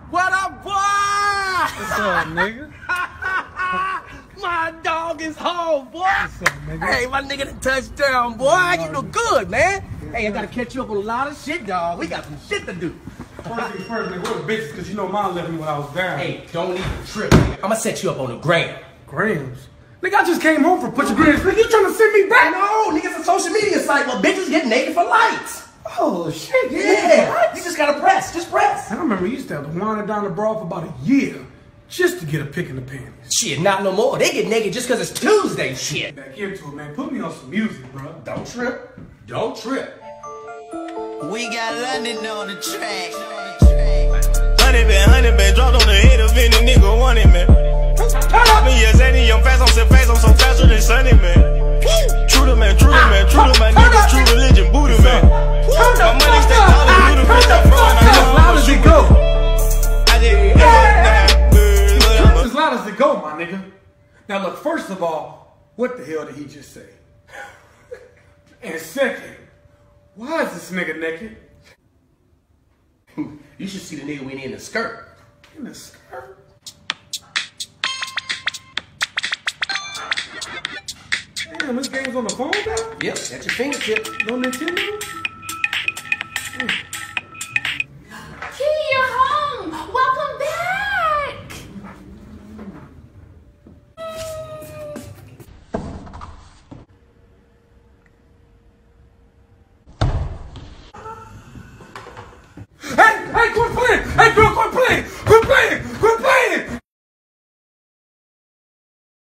What up, boy? What's up, nigga? My dog is home, boy. What's up, nigga? Hey, my nigga done touchdown, boy. You look good, man. Hey, I gotta catch you up on a lot of shit, dog. We got some shit to do. First thing first, nigga, what the bitches, because you know mom left me when I was down. Hey, don't even trip, nigga. I'ma set you up on the gram. Grams? Nigga, I just came home from Put Your Grams. Nigga, you trying to send me back? No, nigga, it's a social media site where bitches get naked for likes. Oh, shit. Yeah, you just gotta press. Just press. I remember you used to have to wander down the bra for about a year just to get a pic in the panties. Shit, not no more. They get naked just because it's Tuesday, shit. Back into it, man. Put me on some music, bro. Don't trip. Don't trip. We got London on the track. 100 been dropped on the head of any nigga wanted, man. I've been years 80, I'm fast, I'm so fast, I'm so faster than Sunny, man. True to man, true to man, true to my niggas, true religion, Buddha, man. My money stay calling, Buddha, bitch, I'm throwing As loud as it go. I did As loud as it go, my nigga. Now look, first of all, what the hell did he just say? And second, why is this nigga naked? You should see the nigga when he in the skirt. In the skirt? Damn, this game's on the phone now? Yep, at your fingertip. No Nintendo?